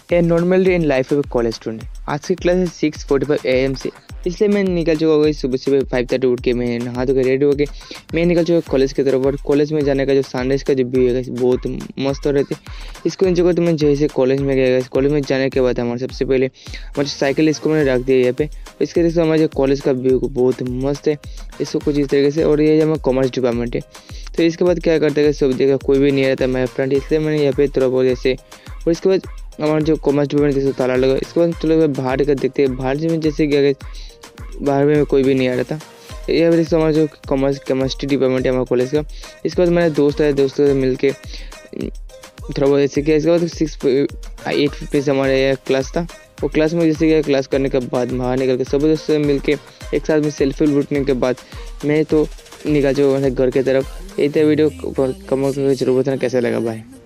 A normal day in life of a college student. आज की class है 6:45 AM से, इसलिए मैं निकल चुका होगा सुबह सुबह 5:30 उठ के मैं नहा धो के रेडी हो के मैं निकल चुका कॉलेज की तरफ। और कॉलेज में जाने का जो सनराइज का जो व्यू है बहुत मस्त हो रहे थे। इसको एंजॉय करते मैं जैसे कॉलेज में गया। कॉलेज में जाने के बाद हमारे सबसे पहले हमारी साइकिल इसको मैंने रख दिया यहाँ पे। इसके देखो हमारे जो कॉलेज का व्यू बहुत मस्त है, इसको कुछ इस तरीके से। और ये हमारा कॉमर्स डिपार्टमेंट है। तो इसके बाद क्या करते हैं, सब जगह कोई भी नहीं रहता मेरा फ्रेंड, इसलिए मैंने यहाँ पे थोड़ा बहुत ऐसे। और इसके बाद हमारा जो कॉमर्स डिपार्टमेंट जैसे ताला लगा। इसके बाद चलो बाहर का देखते हैं, बाहर में जैसे गया बाहर में कोई भी नहीं आ रहा था। ये देखते हमारा जो केमिस्ट्री डिपार्टमेंट है हमारे कॉलेज का। इसके बाद मेरे दोस्तों से मिल के थोड़ा बहुत ऐसे किया। इसके बाद 8:50 से हमारे क्लास था। वो क्लास में जैसे गया, क्लास करने के बाद बाहर निकल के सब दोस्तों से मिल के एक साथ में सेल्फी लूटने के बाद मैं तो निकल जो घर की तरफ। ये वीडियो कमेंट करके जरूर बताना कैसा लगा। बाय।